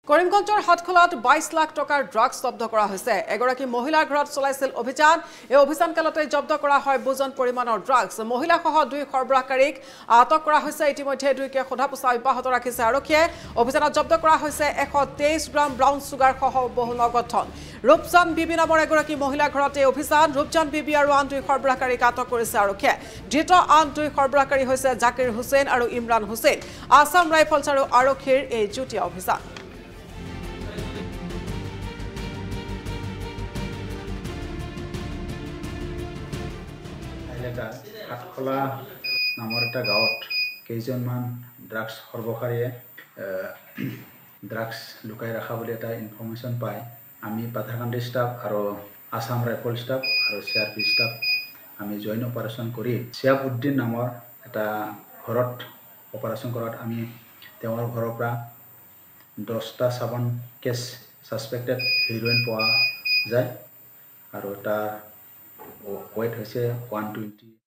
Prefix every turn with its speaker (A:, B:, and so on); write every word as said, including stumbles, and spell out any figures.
A: কৰিমগঞ্জৰ হাটখোলাত বাইশ লাখ টকাৰ ড্ৰাগছ জব্দ কৰা হৈছে এগৰাকী মহিলাৰ ঘৰত চলাইছিল অভিযান এই অভিযান কালতে জব্দ কৰা হয় বুজন পৰিমাণৰ ড্ৰাগছ মহিলা সহ দুই সৰবৰাহকাৰীক আটক কৰা হৈছে ইতিমধ্যে দুইকে সোধাপোছা অব্যাহত ৰাখিছে আৰক্ষীয়ে অভিযানত জব্দ কৰা হৈছে এশ তেইছ গ্ৰাম ব্ৰাউন সুগাৰ সহ বহু নগদ ধন ৰূপচান বিবি নামৰ এগৰাকী মহিলাৰ ঘৰতে অভিযান ৰূপচান বিবি আৰু আন দুই সৰবৰাহকাৰীক আটক কৰিছে আৰক্ষীয়ে ধৃত আন দুই সৰবৰাহকাৰী হৈছে জাকিৰ হুছেইন আৰু ইমৰান হুছেইন আসাম ৰাইফলছ আৰু আৰক্ষীৰ এই যুটীয়া অভিযান
B: হাটখোলা নামৰ এটা গাঁৱত কেইজনমান ড্ৰাগছ সৰবৰাহকাৰীয়ে ড্ৰাগছ লুকাই ৰখা বুলি এটা ইনফৰমেশ্যন পায় আমি পাথাৰকান্দি ষ্টাফ আৰু আসাম ৰাইফল ষ্টাফ আৰু চি আৰ পি ষ্টাফ আমি জইন অপাৰেশ্যন কৰি চিয়াব উদ্দিন নামৰ এটা ঘৰত অপাৰেশ্যন কৰাত আমি তেওঁৰ ঘৰৰ পৰা দহটা চাবন কেছ ছাছপেক্টেড হিৰ'ইন পোৱা যায় আৰু তাৰ ৱেট হৈছে ওৱান টুৱেণ্টি